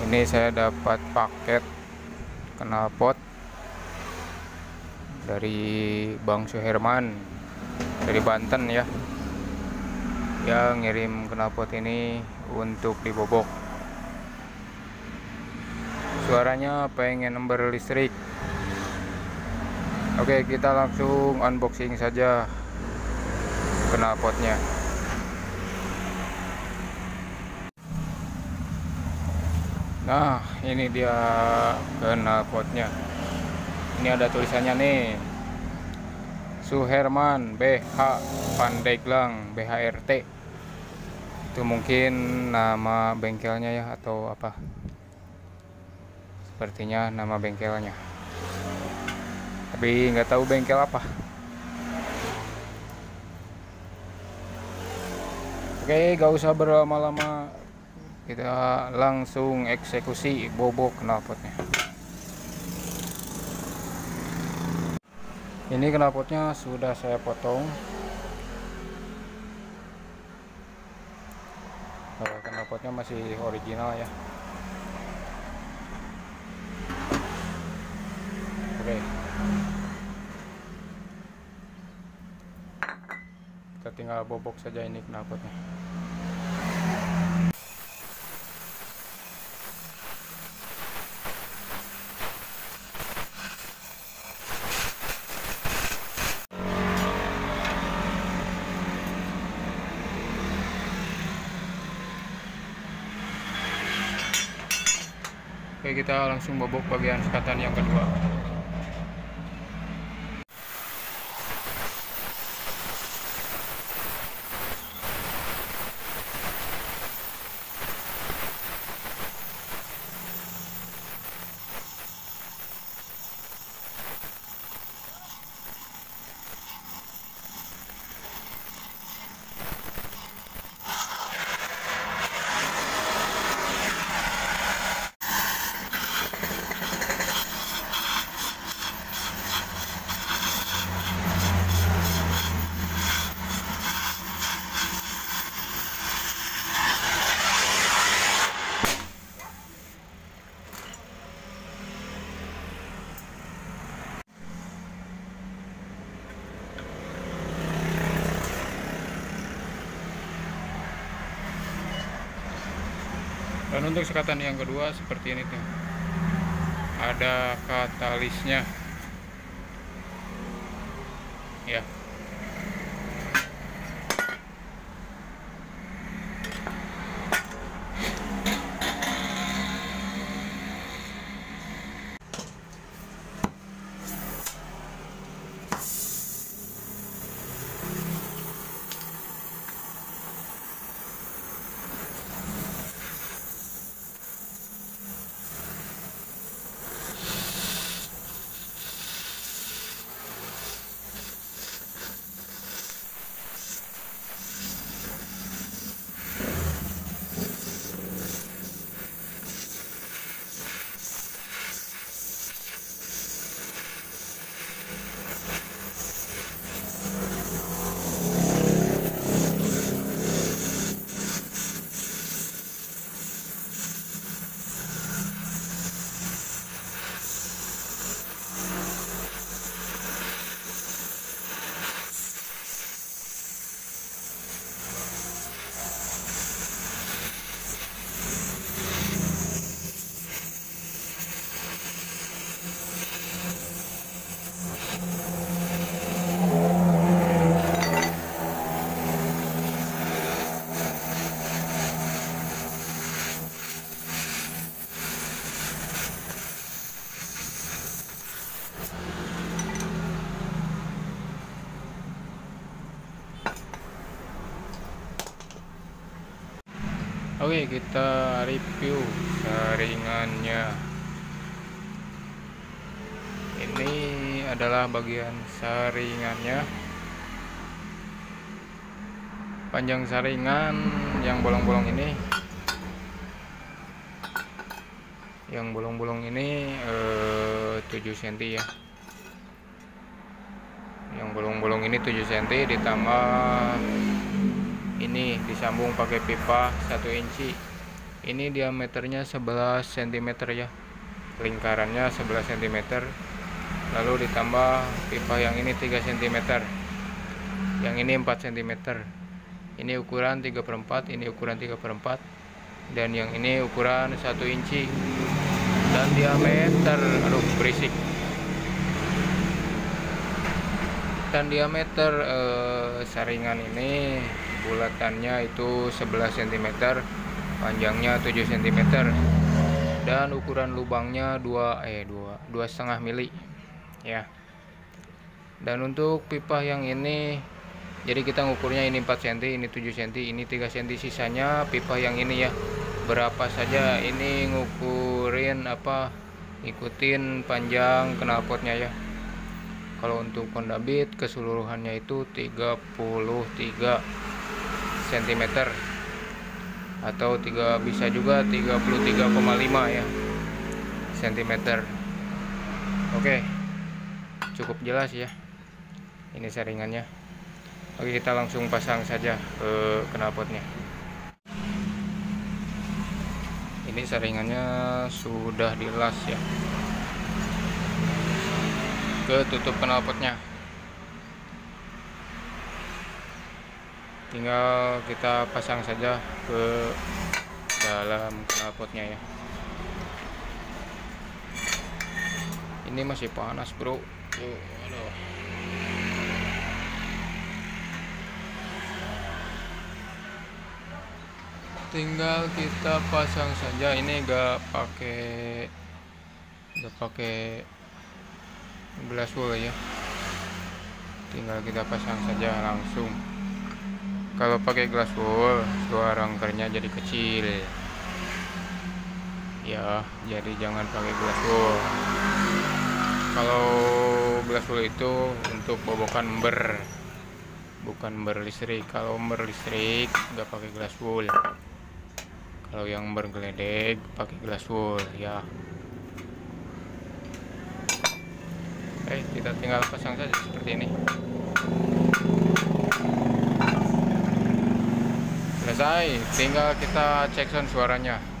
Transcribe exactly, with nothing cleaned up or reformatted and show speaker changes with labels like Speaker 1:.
Speaker 1: Ini saya dapat paket knalpot dari Bang Suherman dari Banten ya. Dia ngirim knalpot ini untuk dibobok. Suaranya pengen ember listrik. Oke, kita langsung unboxing saja knalpotnya. Nah, ini dia knalpotnya. Ini ada tulisannya nih, Suherman B H Pandeglang B H R T. Itu mungkin nama bengkelnya ya, atau apa. Sepertinya nama bengkelnya, tapi nggak tahu bengkel apa. Oke, gak usah berlama-lama, kita langsung eksekusi bobok knalpotnya. Ini knalpotnya sudah saya potong. Knalpotnya masih original ya. Oke, kita tinggal bobok saja ini knalpotnya. Oke, kita langsung bobok bagian sekatan yang kedua. Dan untuk sekatan yang kedua seperti ini tuh, ada katalisnya ya. Oke, kita review saringannya. Ini adalah bagian saringannya. Panjang saringan yang bolong-bolong ini, yang bolong-bolong ini eh, tujuh sentimeter ya. Yang bolong-bolong ini tujuh sentimeter, ditambah ini disambung pakai pipa satu inci. Ini diameternya sebelas sentimeter ya, lingkarannya sebelas sentimeter, lalu ditambah pipa yang ini tiga sentimeter, yang ini empat sentimeter. Ini ukuran tiga per empat, ini ukuran tiga per empat, dan yang ini ukuran satu inci. Dan diameter, aduh berisik. Dan diameter eh, saringan ini bulatannya itu sebelas sentimeter, panjangnya tujuh sentimeter, dan ukuran lubangnya dua eh dua dua setengah mili ya. Dan untuk pipa yang ini, jadi kita ngukurnya ini empat sentimeter, ini tujuh sentimeter, ini tiga sentimeter, sisanya pipa yang ini ya. Berapa saja ini ngukurin apa, ikutin panjang knalpotnya ya. Kalau untuk kondabit keseluruhannya itu tiga puluh tiga sentimeter, atau tiga bisa juga tiga puluh tiga koma lima ya sentimeter. Oke, cukup jelas ya ini saringannya. Oke, kita langsung pasang saja ke knalpotnya. Ini saringannya sudah dilas ya ke tutup knalpotnya. Tinggal kita pasang saja ke dalam knalpotnya ya. Ini masih panas bro. Tuh, aduh. Tinggal kita pasang saja. Ini gak pakai gak pakai glass wool ya, tinggal kita pasang saja langsung. Kalau pakai glass wool suara rangkernya jadi kecil ya, jadi jangan pakai glass wool. Kalau glass wool itu untuk bobokan ember, bukan ember listrik. Kalau ember listrik nggak pakai glass wool. Kalau yang ember geledek pakai glass wool ya. Oke, kita tinggal pasang saja seperti ini. Selesai, tinggal kita cek sound suaranya.